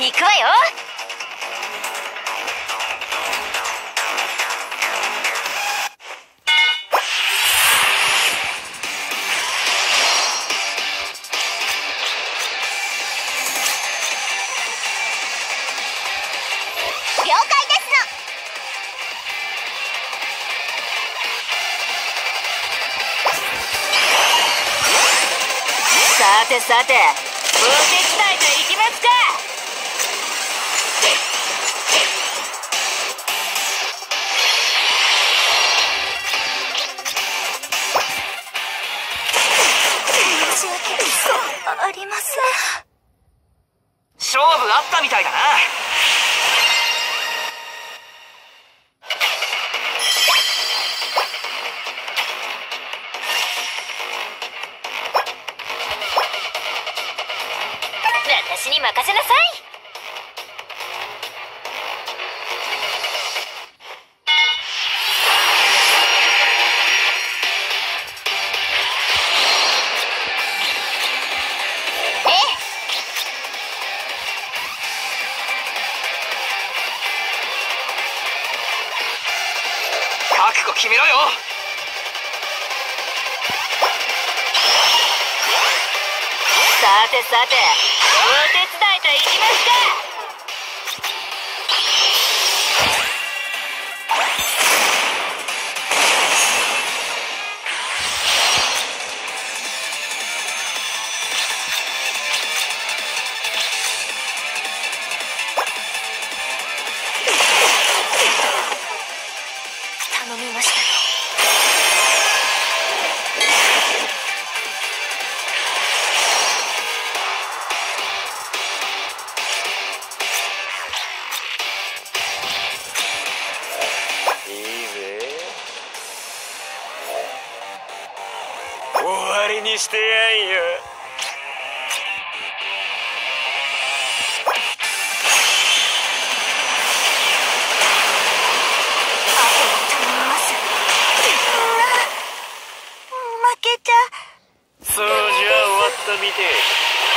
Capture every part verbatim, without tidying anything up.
行くわよ。了解ですの。さてさて、お手伝いといきますか。申し訳ありません。 勝負あったみたいだな。 私に任せなさい。ええ。 覚悟決めろよ。 さてさて、お手伝いといきますか。頼みましたよ。 終わりにしてやんよ。 あとは頼みます。負けちゃそうじゃ終わったみてえ。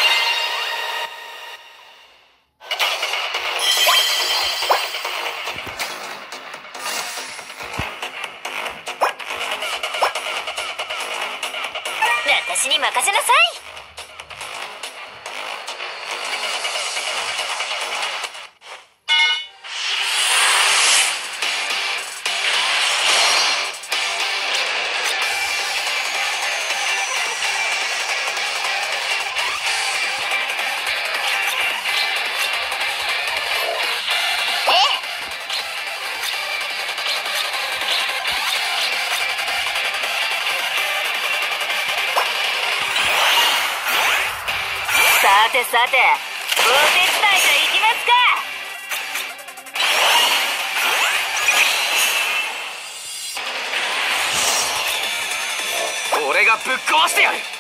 私に任せなさい。ええ。さてさて、お手伝いといきますか。 俺がぶっ壊してやる。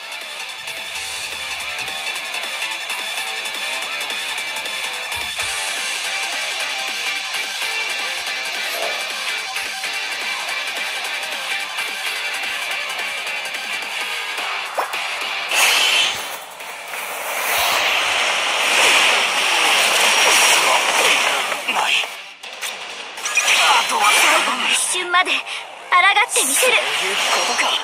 最後の一瞬まで抗ってみせる。 そういうことか。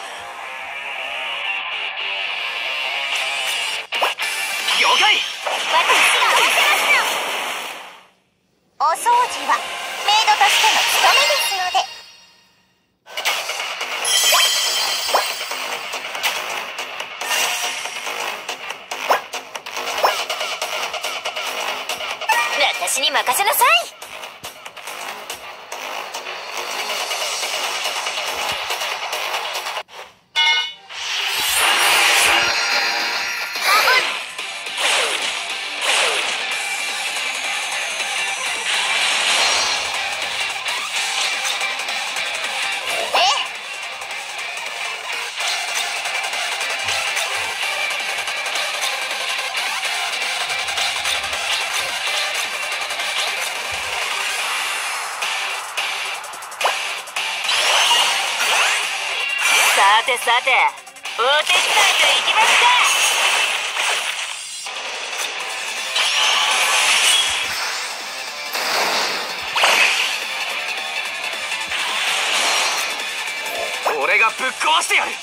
了解。 私が合わせますの。お掃除はメイドとしての務めですので。私に任せなさい。さてさて、お手伝いといきますか。 俺がぶっ壊してやる。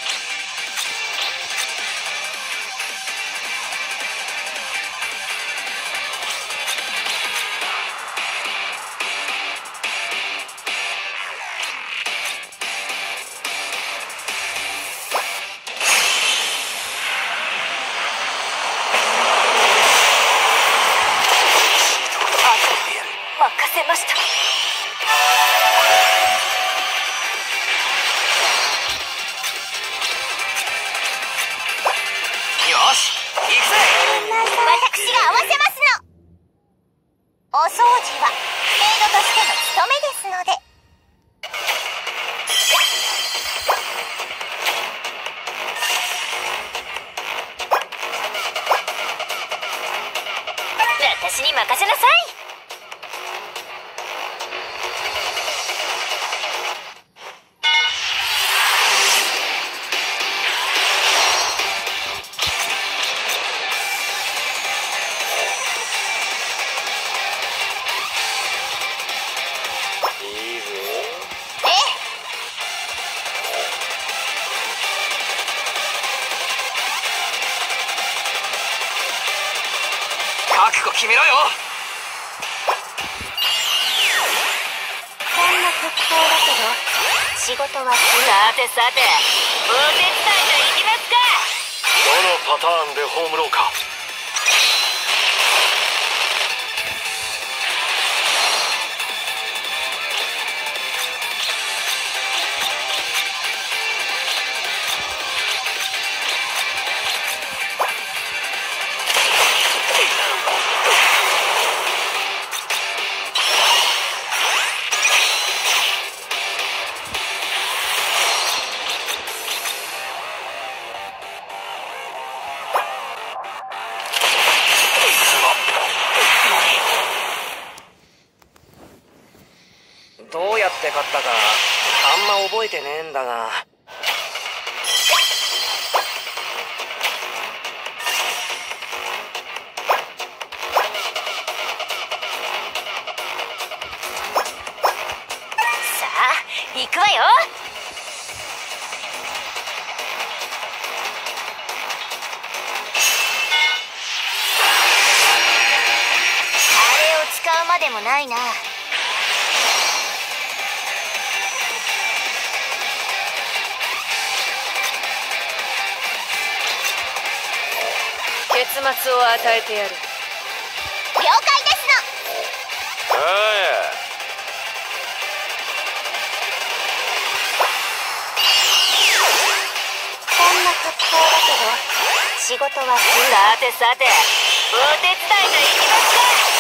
任せました。 よし行くぜ。 私が合わせますの。お掃除はメイドとしての務めですので。私に任せなさい。 覚悟決めろよ。 こんな特攻だけど仕事はさてさて、お手伝いといきますか。 どのパターンで葬ろうか。 どうやって勝ったかあんま覚えてねえんだが。 さあ行くわよ。あれを使うまでもないな。 結末を与えてやる。 了解ですの。 ああ、 こんな格好だけど仕事はさてさて、お手伝いといきますか。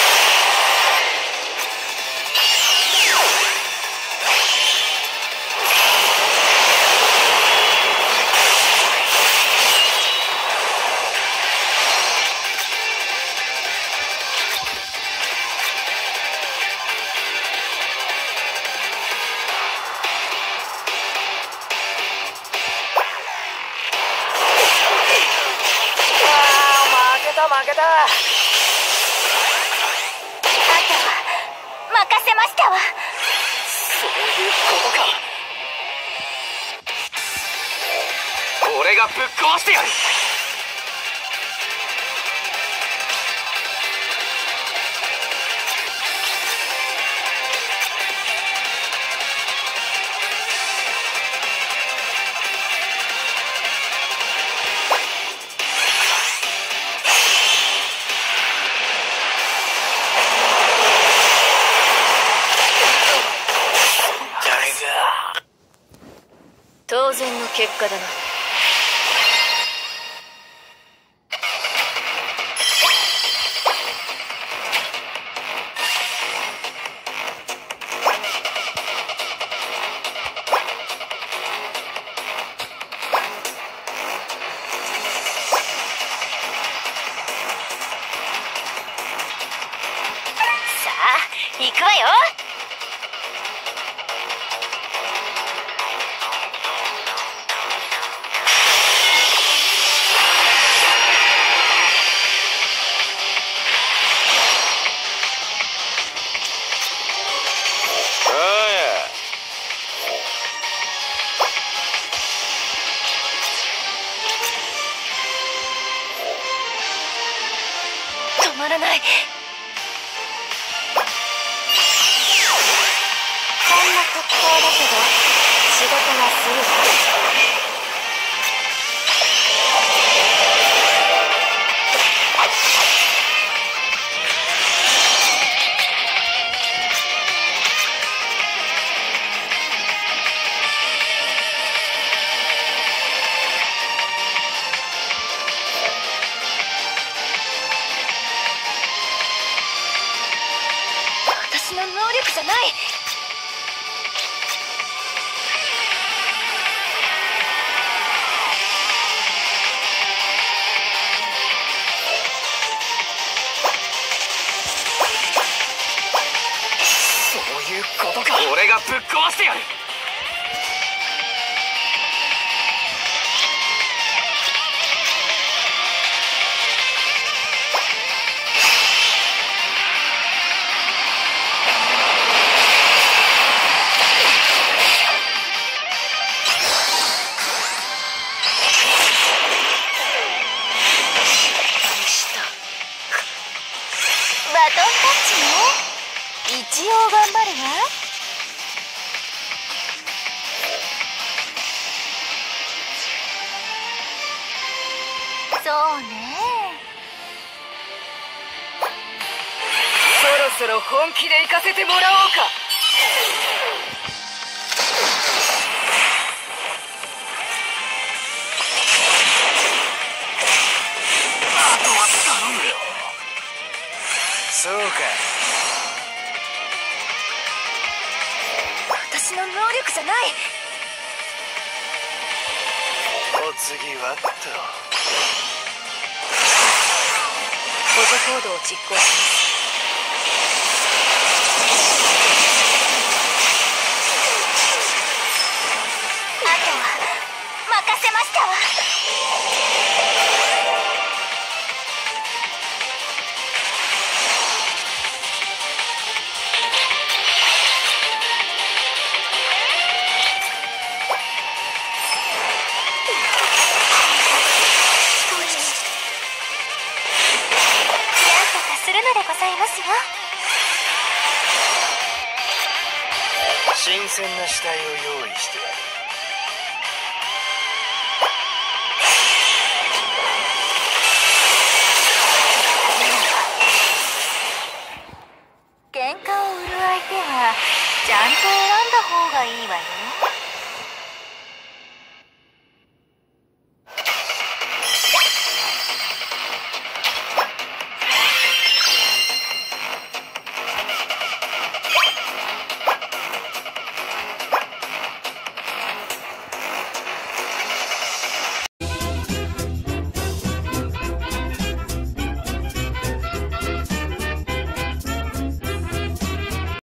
負けた。 あとは任せましたわ。 そういうことか。俺がぶっ壊してやる。 当然の結果だな。 さあ行くわよ。 止まらない。 こんな格好だけど仕事はするわ。 私の能力じゃない。 そういうことか。俺がぶっ壊してやる。 バトンタッチね。一応頑張るわ。そうね。 そろそろ本気で行かせてもらおうか。 あとは頼むよ。 そうか。 私の能力じゃない。 お次はっと。 補助行動を実行します。 あとは任せましたわ。なんとかするのでございますよ。 新鮮な死体を用意してやる。